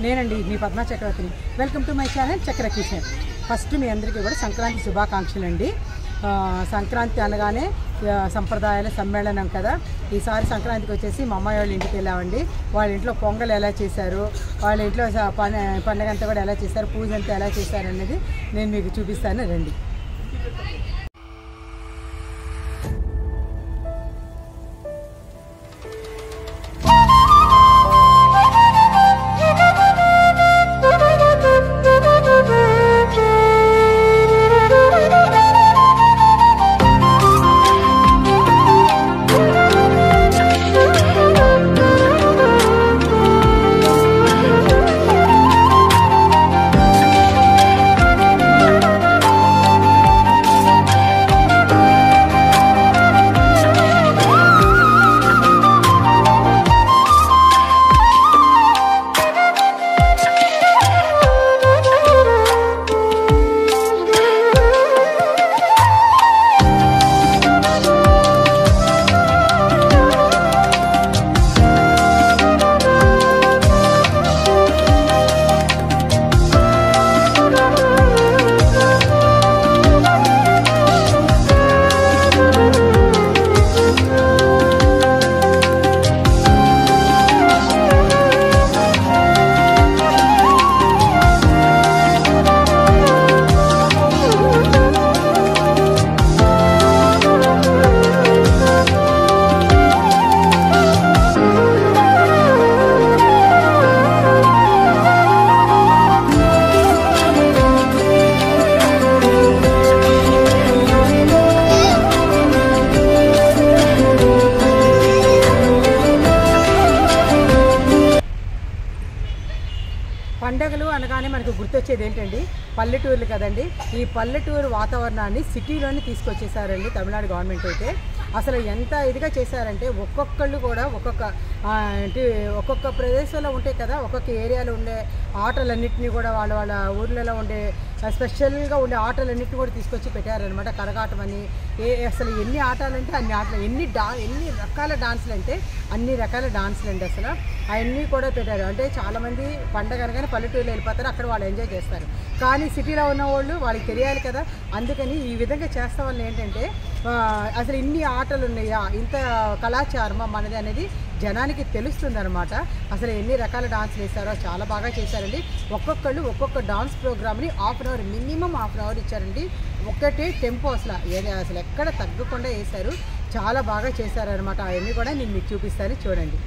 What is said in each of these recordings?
నేనండి మీ పద్మా చక్రవర్తిని. Welcome to my channel Chakra kitchen. First మీ అందరికీ కూడా సంక్రాంతి శుభాకాంక్షలు అండి. సంక్రాంతి అనగానే సంప్రదాయాల సమ్మేళనం కదా. ఈసారి సంక్రాంతికి వచ్చేసి మా అమ్మాయి వాళ్ళ ఇంటికి వెళ్ళామండి. వాళ్ళ ఇంట్లో పొంగల్ ఎలా చేశారు, వాళ్ళ ఇంట్లో పండుగ అంతా కూడా ఎలా చేశారు, పూజ అంతా ఎలా చేశారు అనేది నేను మీకు చూపిస్తాను రండి. పండగలు అనగానే మనకు గుర్తొచ్చేది ఏంటండి, పల్లెటూర్లు కదండి. ఈ పల్లెటూరు వాతావరణాన్ని సిటీలోనే తీసుకొచ్చేసారండి తమిళనాడు గవర్నమెంట్ అయితే. అసలు ఎంత ఇదిగా చేశారంటే ఒక్కొక్కళ్ళు కూడా ఒక్కొక్క ప్రదేశంలో ఉంటాయి కదా, ఒక్కొక్క ఏరియాలో ఉండే ఆటలన్నింటినీ కూడా వాళ్ళ వాళ్ళ ఊర్లలో ఉండే స్పెషల్గా ఉండే ఆటలన్నింటినీ కూడా తీసుకొచ్చి పెట్టారనమాట. కరగాటం అని అసలు ఎన్ని ఆటలు అంటే అన్ని ఆటలు, ఎన్ని రకాల డాన్సులు అంటే అన్ని రకాల డాన్సులు అండి. అసలు అవన్నీ కూడా పెట్టారు. అంటే చాలామంది పండగ అనగానే పల్లెటూరులో వెళ్ళిపోతారు, అక్కడ వాళ్ళు ఎంజాయ్ చేస్తారు. కానీ సిటీలో ఉన్న వాళ్ళు వాళ్ళకి తెలియాలి కదా, అందుకని ఈ విధంగా చేస్తా వల్ల ఏంటంటే అసలు ఇన్ని ఆటలు ఉన్నాయా, ఇంత కళాచారమా మనది అనేది జనానికి తెలుస్తుంది అనమాట. అసలు ఎన్ని రకాల డాన్సులు వేస్తారో చాలా బాగా చేశారండి. ఒక్కొక్కళ్ళు ఒక్కొక్క డాన్స్ ప్రోగ్రామ్ని మినిమం హాఫ్ అన్ అవర్ ఇచ్చారండి. ఒక్కటే టెంపో అసలు ఎక్కడ తగ్గకుండా వేశారు. చాలా బాగా చేశారనమాట. అవన్నీ కూడా నేను మీకు చూపిస్తాను, చూడండి.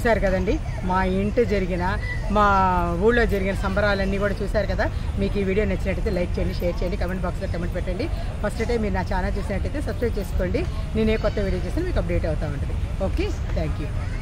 చూశారు కదండి, మా ఇంటి జరిగిన మా ఊళ్ళో జరిగిన సంబరాలన్నీ కూడా చూశారు కదా. మీకు ఈ వీడియో నచ్చినట్టయితే లైక్ చేయండి, షేర్ చేయండి, కమెంట్ బాక్స్లో కమెంట్ పెట్టండి. ఫస్ట్ టైం మీరు నా ఛానల్ చూసినట్టయితే సబ్స్క్రైబ్ చేసుకోండి. నేను ఏ కొత్త వీడియో చేసినా మీకు అప్డేట్ అవుతూ ఉంటుంది. Okay, thank you.